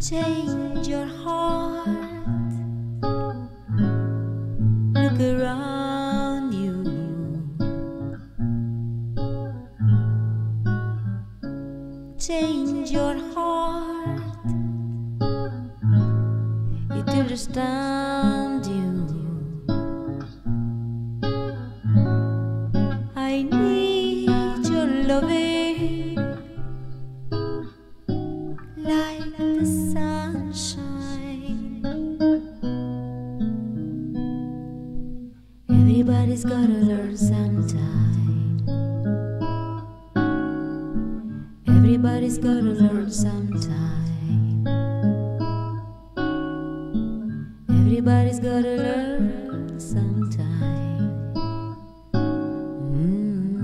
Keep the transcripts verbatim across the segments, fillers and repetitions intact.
Change your heart. Look around you. Change your heart. It understand you. I need your loving like the sunshine. Everybody's gotta learn sometime. Everybody's gotta learn sometime. Everybody's gotta learn sometime. Mm.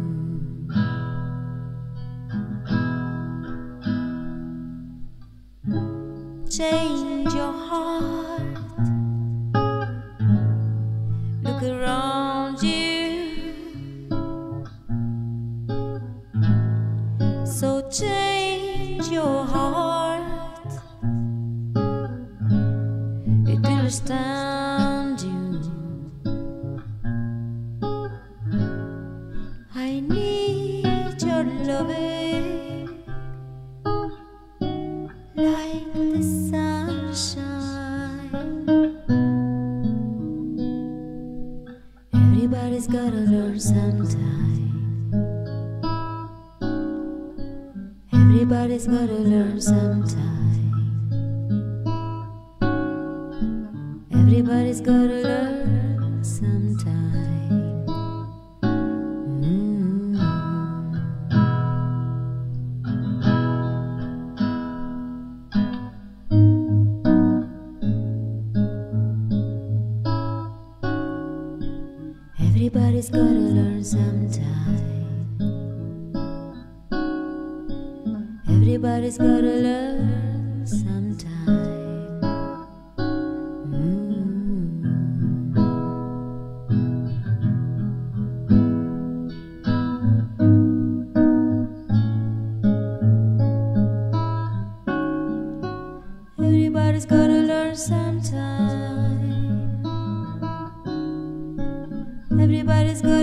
Change your heart. Look around you. So change your heart. It understand you. I need your loving like the sunshine. Everybody's gotta learn sometime. Everybody's gotta learn sometime. Everybody's gotta learn sometime. Mm. Everybody's gotta learn sometime. Everybody's gotta learn sometime. Mm. Everybody's gotta learn sometime. Everybody's gotta